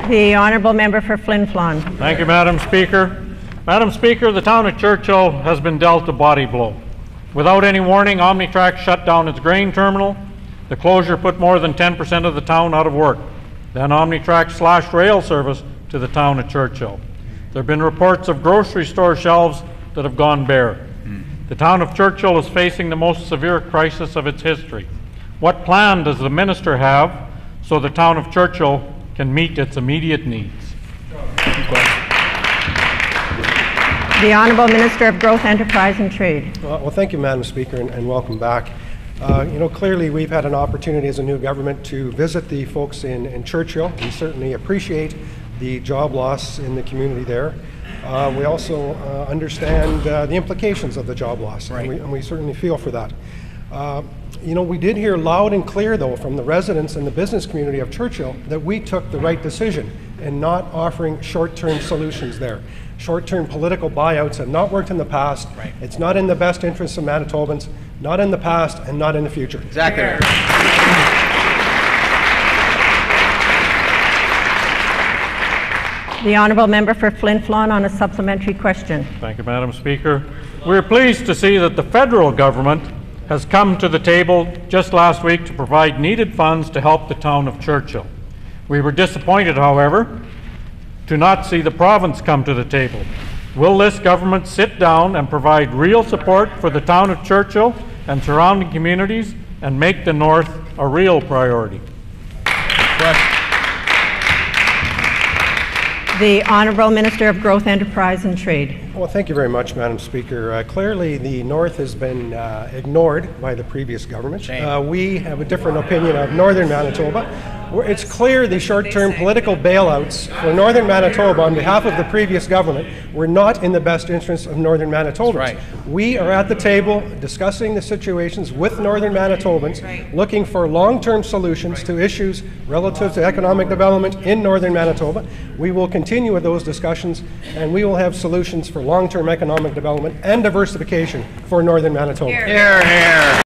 The Honourable Member for Flin Flon. Thank you, Madam Speaker. Madam Speaker, the town of Churchill has been dealt a body blow. Without any warning, Omnitrack shut down its grain terminal. The closure put more than 10% of the town out of work. Then Omnitrack slashed rail service to the town of Churchill. There have been reports of grocery store shelves that have gone bare. The town of Churchill is facing the most severe crisis of its history. What plan does the minister have so the town of Churchill can meet its immediate needs? The Honourable Minister of Growth, Enterprise and Trade. Well, thank you, Madam Speaker, and welcome back. Clearly we've had an opportunity as a new government to visit the folks in Churchill. We certainly appreciate the job loss in the community there. We also understand the implications of the job loss, right. and we certainly feel for that. We did hear loud and clear, though, from the residents and the business community of Churchill that we took the right decision in not offering short-term solutions there. Short-term political buyouts have not worked in the past. Right. It's not in the best interests of Manitobans, not in the past and not in the future. Exactly. The Honourable Member for Flin Flon on a supplementary question. Thank you, Madam Speaker. We're pleased to see that the federal government has come to the table just last week to provide needed funds to help the town of Churchill. We were disappointed, however, to not see the province come to the table. Will this government sit down and provide real support for the town of Churchill and surrounding communities and make the North a real priority? The Honourable Minister of Growth, Enterprise and Trade. Well, thank you very much, Madam Speaker. Clearly, the North has been ignored by the previous government. We have a different opinion of Northern Manitoba. It's clear the short-term political bailouts for Northern Manitoba on behalf of the previous government were not in the best interests of Northern Manitobans. Right. We are at the table discussing the situations with Northern Manitobans, looking for long-term solutions to issues relative to economic development in Northern Manitoba. We will continue with those discussions, and we will have solutions for long-term economic development and diversification for Northern Manitoba. Hear, hear.